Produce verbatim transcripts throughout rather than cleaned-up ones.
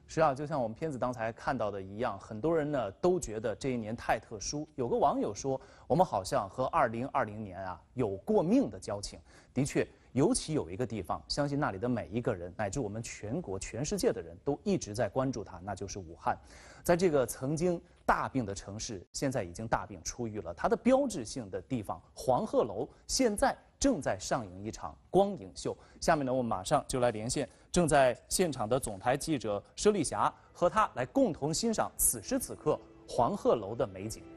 是啊，就像我们片子刚才看到的一样，很多人呢都觉得这一年太特殊。有个网友说，我们好像和二零二零年啊有过命的交情。的确，尤其有一个地方，相信那里的每一个人，乃至我们全国、全世界的人都一直在关注它，那就是武汉。在这个曾经大病的城市，现在已经大病初愈了。它的标志性的地方黄鹤楼，现在正在上映一场光影秀。下面呢，我们马上就来连线正在现场的总台记者佘丽霞，和他来共同欣赏此时此刻黄鹤楼的美景。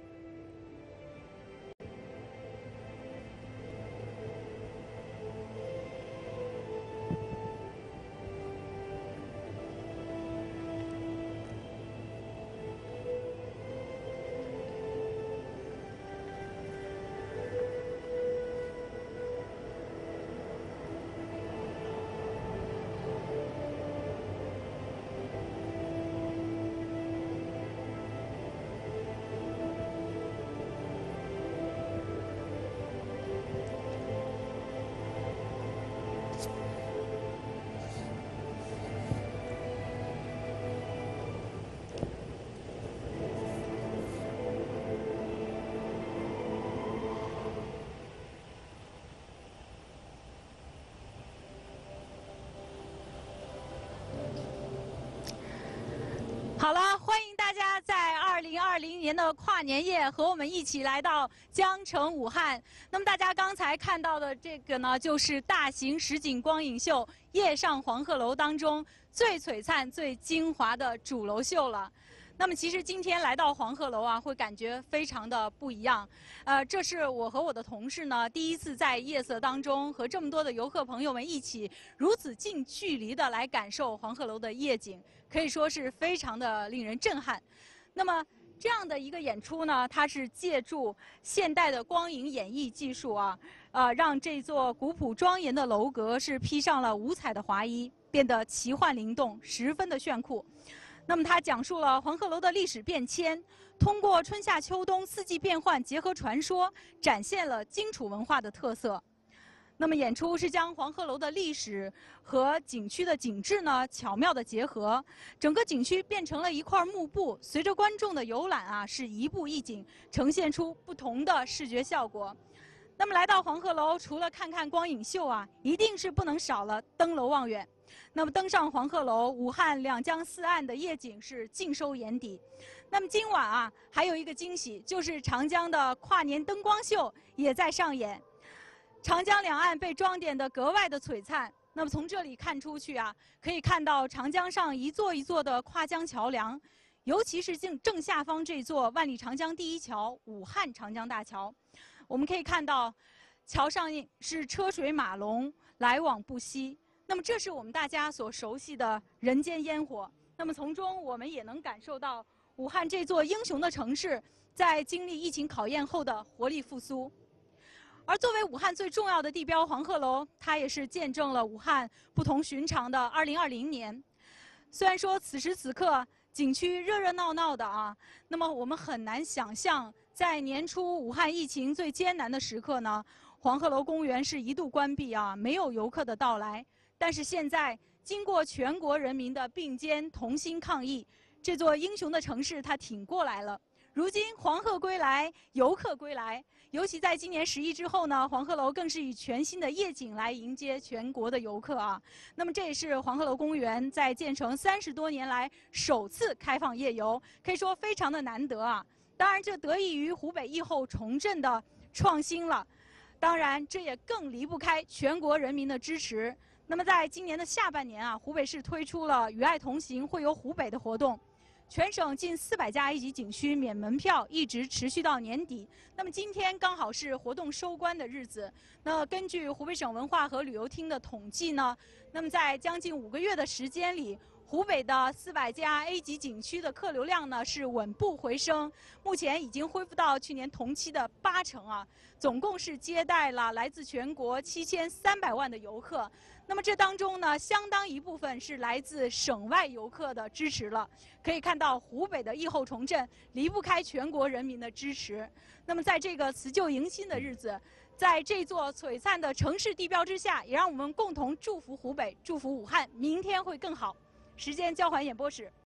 好了，欢迎大家在二零二零年的跨年夜和我们一起来到江城武汉。那么大家刚才看到的这个呢，就是大型实景光影秀《夜上黄鹤楼》当中最璀璨、最精华的主楼秀了。那么其实今天来到黄鹤楼啊，会感觉非常的不一样。呃，这是我和我的同事呢第一次在夜色当中和这么多的游客朋友们一起如此近距离的来感受黄鹤楼的夜景，可以说是非常的令人震撼。那么这样的一个演出呢，它是借助现代的光影演绎技术啊，呃，让这座古朴庄严的楼阁是披上了五彩的华衣，变得奇幻灵动，十分的炫酷。那么它讲述了黄鹤楼的历史变迁，通过春夏秋冬四季变换结合传说，展现了荆楚文化的特色。那么演出是将黄鹤楼的历史和景区的景致呢巧妙的结合，整个景区变成了一块幕布，随着观众的游览啊，是一步一景，呈现出不同的视觉效果。那么来到黄鹤楼，除了看看光影秀啊，一定是不能少了登楼望远。那么登上黄鹤楼，武汉两江四岸的夜景是尽收眼底。那么今晚啊，还有一个惊喜，就是长江的跨年灯光秀也在上演。长江两岸被装点得格外的璀璨。那么从这里看出去啊，可以看到长江上一座一座的跨江桥梁，尤其是正正下方这座万里长江第一桥——武汉长江大桥。我们可以看到，桥上是车水马龙，来往不息。那么这是我们大家所熟悉的人间烟火。那么从中我们也能感受到武汉这座英雄的城市在经历疫情考验后的活力复苏。而作为武汉最重要的地标黄鹤楼，它也是见证了武汉不同寻常的二零二零年。虽然说此时此刻景区热热闹闹的啊，那么我们很难想象，在年初武汉疫情最艰难的时刻呢，黄鹤楼公园是一度关闭啊，没有游客的到来。但是现在，经过全国人民的并肩同心抗疫，这座英雄的城市它挺过来了。如今黄鹤归来，游客归来，尤其在今年十一之后呢，黄鹤楼更是以全新的夜景来迎接全国的游客啊。那么这也是黄鹤楼公园在建成三十多年来首次开放夜游，可以说非常的难得啊。当然，这得益于湖北疫后重振的创新了。当然，这也更离不开全国人民的支持。那么在今年的下半年啊，湖北市推出了与爱同行会游湖北的活动，全省近四百家一级景区免门票，一直持续到年底。那么今天刚好是活动收官的日子。那根据湖北省文化和旅游厅的统计呢，那么在将近五个月的时间里，湖北的四百家 A 级景区的客流量呢是稳步回升，目前已经恢复到去年同期的八成啊，总共是接待了来自全国七千三百万的游客。那么这当中呢，相当一部分是来自省外游客的支持了。可以看到，湖北的疫后重振离不开全国人民的支持。那么在这个辞旧迎新的日子，在这座璀璨的城市地标之下，也让我们共同祝福湖北，祝福武汉，明天会更好。时间交还演播室。